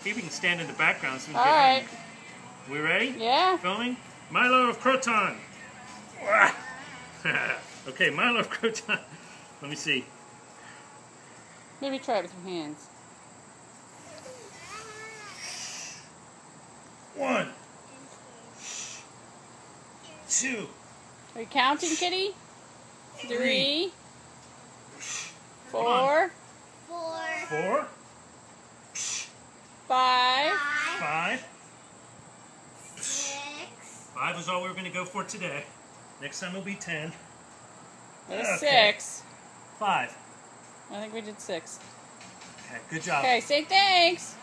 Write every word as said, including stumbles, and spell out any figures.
Maybe we can stand in the background so we can All get right. him. We ready? Yeah. Filming? Milo of Croton. Okay, Milo of Croton. Let me see. Maybe try it with your hands. One. Two. Are you counting, kitty? Three. Four. Four. Five. Five. Six. Five is all we were going to go for today. Next time will be ten. There's Okay. six. Five. I think we did six. Okay, good job. Okay, say thanks.